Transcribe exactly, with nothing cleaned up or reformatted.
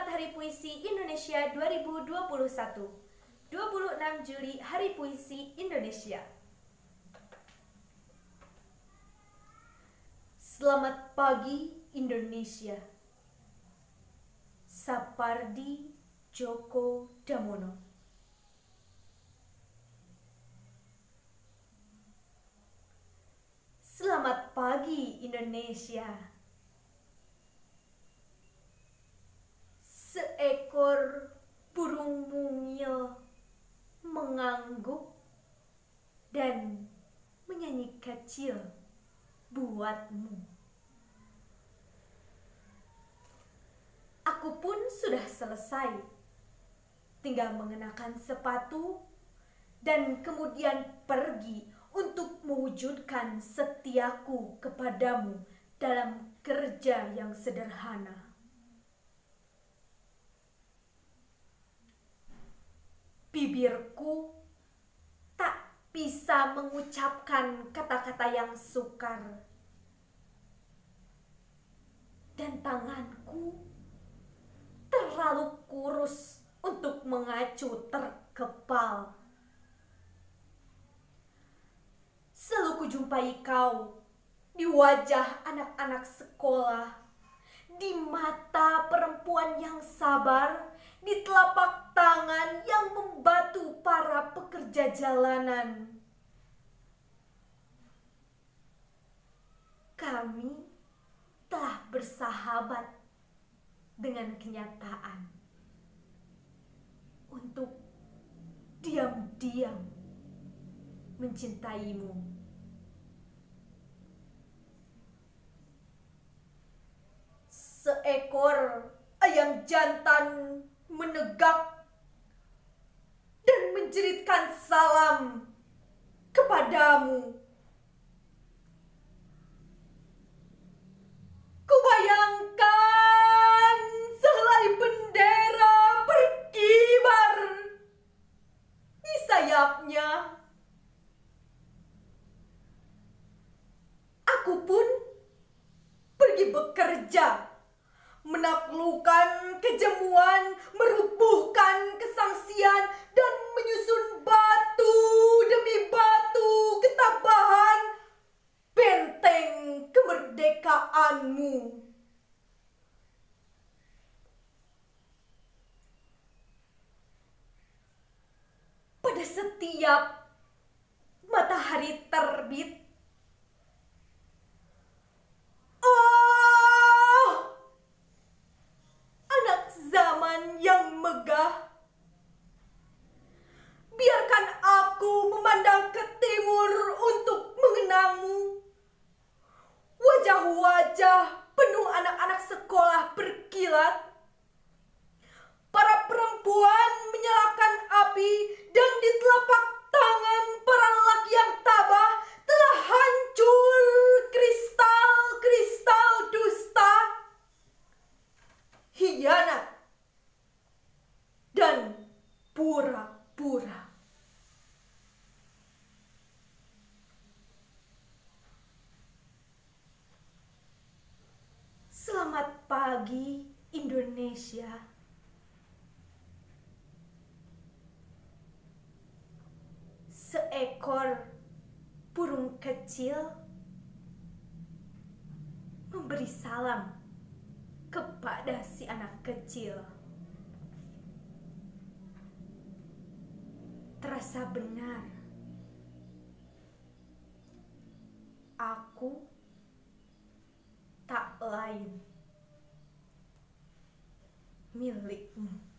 Selamat Hari Puisi Indonesia dua ribu dua puluh satu, dua puluh enam Juli, Hari Puisi Indonesia. Selamat pagi Indonesia. Sapardi Djoko Damono. Selamat pagi Indonesia. Seekor burung mungil mengangguk dan menyanyi kecil buatmu. Aku pun sudah selesai, tinggal mengenakan sepatu dan kemudian pergi untuk mewujudkan setiaku kepadamu dalam kerja yang sederhana. Bibirku tak bisa mengucapkan kata-kata yang sukar, dan tanganku terlalu kurus untuk mengacu terkepal. Selalu kujumpai kau di wajah anak-anak sekolah, di mata perempuan yang sabar, di telapak tangan yang membatu para pekerja jalanan. Kami telah bersahabat dengan kenyataan untuk diam-diam mencintaimu. Seekor ayam jantan menegak dan menjeritkan salam kepadamu. Kubayangkan sehelai bendera berkibar di sayapnya. Aku pun pergi bekerja, menaklukkan kejemuan, merubuhkan kesangsian, dan menyusun batu demi batu ketabahan benteng kemerdekaanmu. Pada setiap matahari terbit, zaman yang megah, biarkan aku memandang ke timur untuk mengenangmu. Wajah-wajah penuh anak-anak sekolah berkilat. Para perempuan menyalakan api, dan di telapak tangan para lelaki yang tabah telah hancur kristal-kristal dusta, hianat, dan pura-pura. Selamat pagi Indonesia. Seekor burung kecil memberi salam kepada si anak kecil. Terasa benar, aku tak lain milikmu.